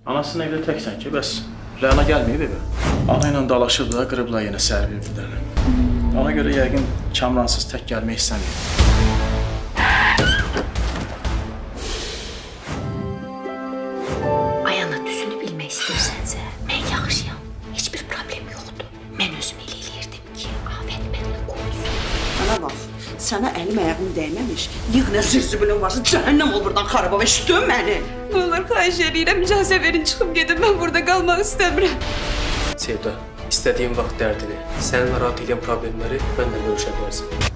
Anasının evdə təksən ki, bəs Rəna gəlməyib evə. Ana ilə dalaşıblar, qırıblar yenə səhər bir-birlərini. Ona görə yəqin Kamransız tək gəlmək istəmir. Ayana düzünü bilmək istəyirsənsə, mən yaxşıyam. Heç bir problem yoxdur. Mən özüm elə eləyirdim ki, afət mənimlə qoyulsun. Ana bax, sənə əlim ayağım dəyməmiş, yığ nə zırzıbılın varsa, cəhənnəm ol buradan xarabab, eşitdin məni? Ne olur xahiş edirəm, icazə verin çıxıb gedim, mən burada qalmaq istəmirəm. Sevda, istədiyin vaxt dərdini, səni narahat edən problemləri mənlə bölüşə bilərsən.